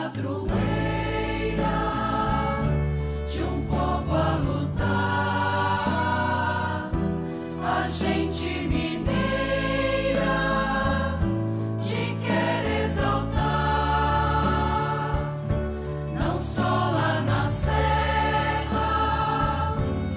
padroeira de um povo a lutar, a gente mineira te quer exaltar, não só lá na serra.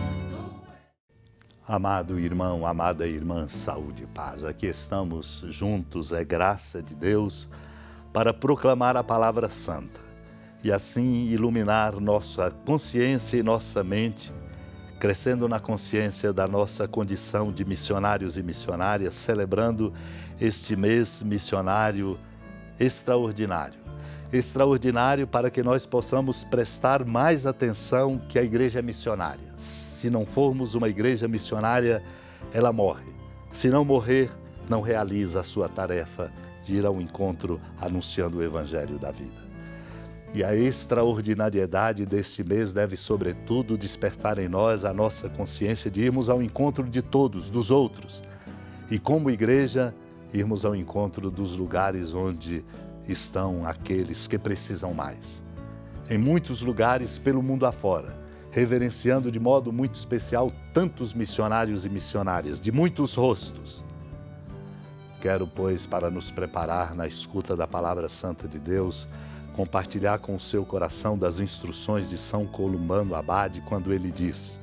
Amado irmão, amada irmã, saúde e paz. Aqui estamos juntos, é graça de Deus, para proclamar a palavra santa e assim iluminar nossa consciência e nossa mente, crescendo na consciência da nossa condição de missionários e missionárias, celebrando este mês missionário extraordinário. Extraordinário para que nós possamos prestar mais atenção que a igreja é missionária. Se não formos uma igreja missionária, ela morre. Se não morrer, não realiza a sua tarefa de ir ao encontro anunciando o evangelho da vida. E a extraordinariedade deste mês deve, sobretudo, despertar em nós a nossa consciência de irmos ao encontro de todos, dos outros. E como igreja, irmos ao encontro dos lugares onde estão aqueles que precisam mais. Em muitos lugares pelo mundo afora, reverenciando de modo muito especial tantos missionários e missionárias, de muitos rostos. Quero, pois, para nos preparar na escuta da palavra santa de Deus, compartilhar com o seu coração das instruções de São Columbano Abade, quando ele diz: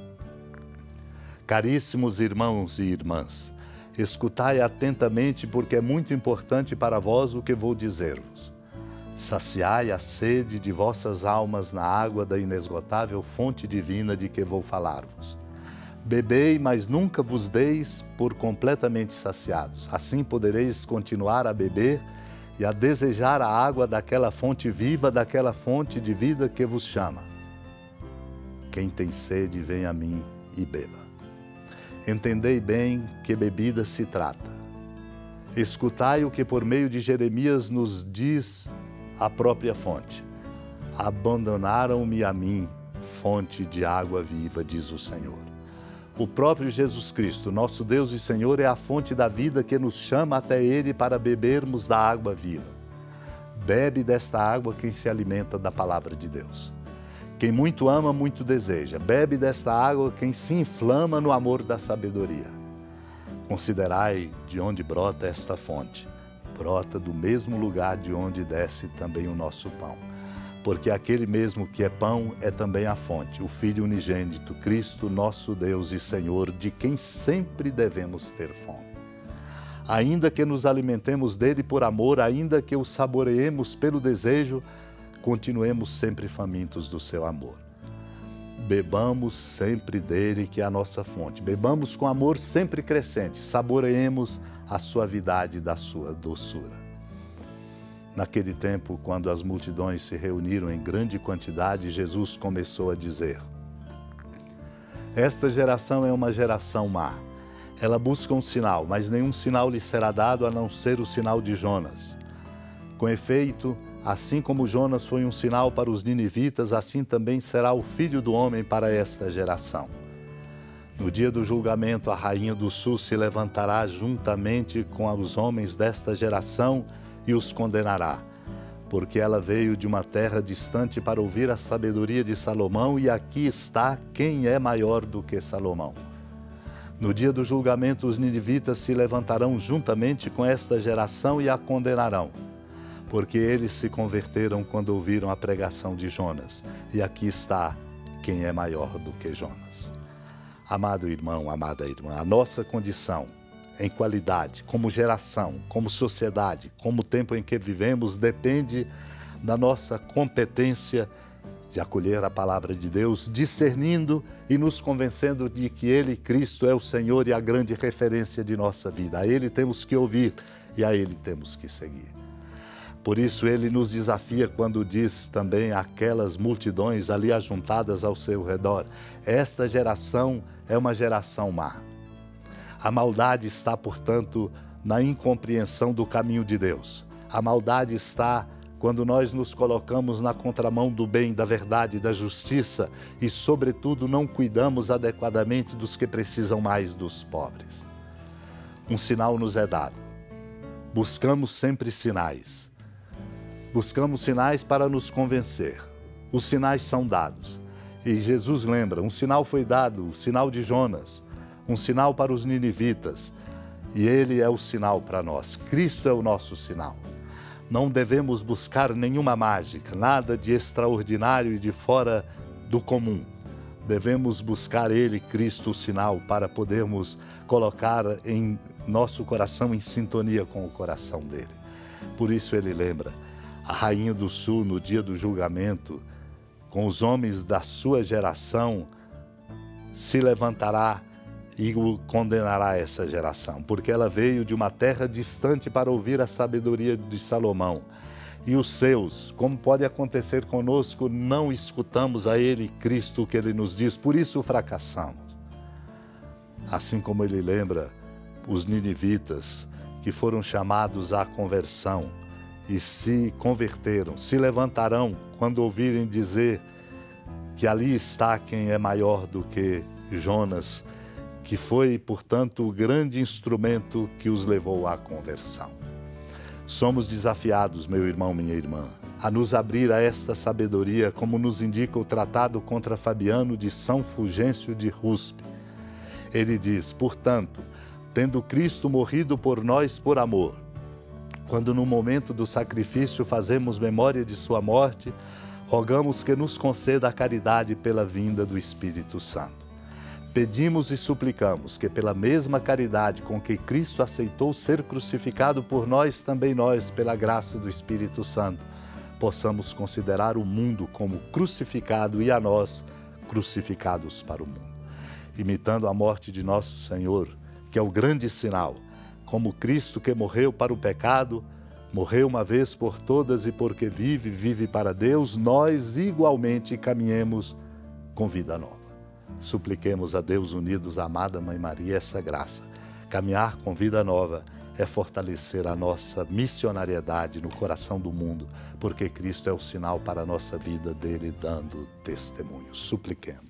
caríssimos irmãos e irmãs, escutai atentamente, porque é muito importante para vós o que vou dizer-vos. Saciai a sede de vossas almas na água da inesgotável fonte divina de que vou falar-vos. Bebei, mas nunca vos deis por completamente saciados. Assim podereis continuar a beber e a desejar a água daquela fonte viva, daquela fonte de vida que vos chama. Quem tem sede, vem a mim e beba. Entendei bem que bebida se trata. Escutai o que por meio de Jeremias nos diz a própria fonte. Abandonaram-me a mim, fonte de água viva, diz o Senhor. O próprio Jesus Cristo, nosso Deus e Senhor, é a fonte da vida que nos chama até Ele para bebermos da água viva. Bebe desta água quem se alimenta da palavra de Deus. Quem muito ama, muito deseja. Bebe desta água quem se inflama no amor da sabedoria. Considerai de onde brota esta fonte. Brota do mesmo lugar de onde desce também o nosso pão. Porque aquele mesmo que é pão é também a fonte, o Filho unigênito, Cristo, nosso Deus e Senhor, de quem sempre devemos ter fome. Ainda que nos alimentemos dele por amor, ainda que o saboreemos pelo desejo, continuemos sempre famintos do seu amor. Bebamos sempre dele, que é a nossa fonte. Bebamos com amor sempre crescente, saboreemos a suavidade da sua doçura. Naquele tempo, quando as multidões se reuniram em grande quantidade, Jesus começou a dizer: esta geração é uma geração má. Ela busca um sinal, mas nenhum sinal lhe será dado a não ser o sinal de Jonas. Com efeito, assim como Jonas foi um sinal para os ninivitas, assim também será o Filho do Homem para esta geração. No dia do julgamento, a rainha do sul se levantará juntamente com os homens desta geração e os condenará, porque ela veio de uma terra distante para ouvir a sabedoria de Salomão, e aqui está quem é maior do que Salomão. No dia do julgamento, os ninivitas se levantarão juntamente com esta geração e a condenarão, porque eles se converteram quando ouviram a pregação de Jonas, e aqui está quem é maior do que Jonas. Amado irmão, amada irmã, a nossa condição em qualidade, como geração, como sociedade, como tempo em que vivemos, depende da nossa competência de acolher a palavra de Deus, discernindo e nos convencendo de que Ele, Cristo, é o Senhor e a grande referência de nossa vida. A Ele temos que ouvir e a Ele temos que seguir. Por isso Ele nos desafia quando diz também àquelas multidões ali ajuntadas ao seu redor: esta geração é uma geração má. A maldade está, portanto, na incompreensão do caminho de Deus. A maldade está quando nós nos colocamos na contramão do bem, da verdade, da justiça e, sobretudo, não cuidamos adequadamente dos que precisam mais, dos pobres. Um sinal nos é dado. Buscamos sempre sinais. Buscamos sinais para nos convencer. Os sinais são dados. E Jesus lembra, um sinal foi dado, o sinal de Jonas, um sinal para os ninivitas. E ele é o sinal para nós. Cristo é o nosso sinal. Não devemos buscar nenhuma mágica, nada de extraordinário e de fora do comum. Devemos buscar Ele, Cristo, o sinal, para podermos colocar em nosso coração em sintonia com o coração dele. Por isso ele lembra, a rainha do sul, no dia do julgamento, com os homens da sua geração, se levantará e condenará essa geração, porque ela veio de uma terra distante para ouvir a sabedoria de Salomão. E os seus, como pode acontecer conosco, não escutamos a ele, Cristo, o que ele nos diz, por isso fracassamos. Assim como ele lembra os ninivitas que foram chamados à conversão e se converteram, se levantarão quando ouvirem dizer que ali está quem é maior do que Jonas, que foi, portanto, o grande instrumento que os levou à conversão. Somos desafiados, meu irmão, minha irmã, a nos abrir a esta sabedoria, como nos indica o Tratado contra Fabiano de São Fulgêncio de Ruspe. Ele diz, portanto, tendo Cristo morrido por nós por amor, quando no momento do sacrifício fazemos memória de sua morte, rogamos que nos conceda a caridade pela vinda do Espírito Santo. Pedimos e suplicamos que pela mesma caridade com que Cristo aceitou ser crucificado por nós, também nós, pela graça do Espírito Santo, possamos considerar o mundo como crucificado e a nós crucificados para o mundo. Imitando a morte de nosso Senhor, que é o grande sinal, como Cristo que morreu para o pecado, morreu uma vez por todas e porque vive, vive para Deus, nós igualmente caminhemos com vida nova. Supliquemos a Deus unidos à amada Mãe Maria essa graça. Caminhar com vida nova é fortalecer a nossa missionariedade no coração do mundo, porque Cristo é o sinal para a nossa vida dele dando testemunho. Supliquemos.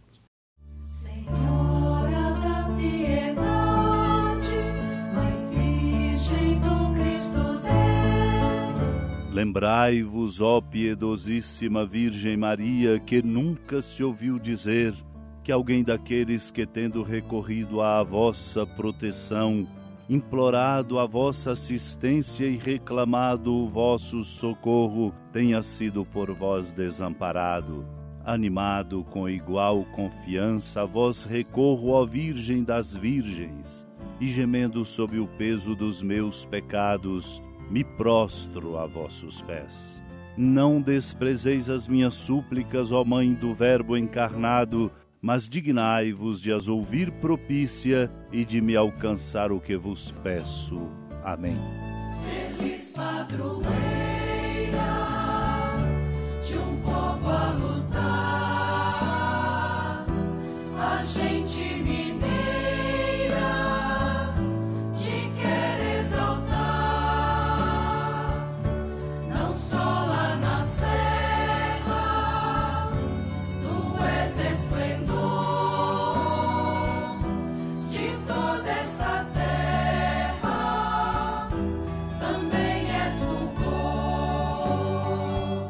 Senhora da piedade, Mãe Virgem do Cristo Deus. Lembrai-vos, ó piedosíssima Virgem Maria, que nunca se ouviu dizer que alguém daqueles que, tendo recorrido à vossa proteção, implorado a vossa assistência e reclamado o vosso socorro, tenha sido por vós desamparado. Animado com igual confiança, a vós recorro, ó Virgem das Virgens, e gemendo sob o peso dos meus pecados, me prostro a vossos pés. Não desprezeis as minhas súplicas, ó Mãe do Verbo encarnado, mas dignai-vos de as ouvir propícia e de me alcançar o que vos peço. Amém. Feliz padroeira de um povo a lutar, a gente mineira te quer exaltar, não só lá na serra, tu és esplendor de toda esta terra, também és fulgor.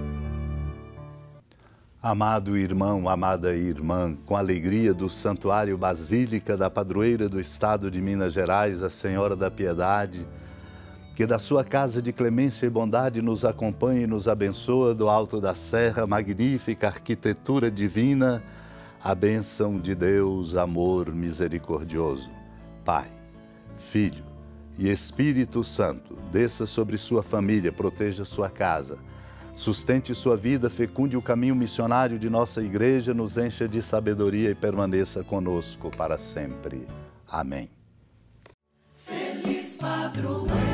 Amado irmão, amada irmã, com a alegria do Santuário Basílica da Padroeira do Estado de Minas Gerais, a Senhora da Piedade, que da sua casa de clemência e bondade nos acompanhe e nos abençoa do alto da serra, magnífica arquitetura divina, a bênção de Deus, amor misericordioso. Pai, Filho e Espírito Santo, desça sobre sua família, proteja sua casa, sustente sua vida, fecunde o caminho missionário de nossa igreja, nos encha de sabedoria e permaneça conosco para sempre. Amém. Feliz padroeira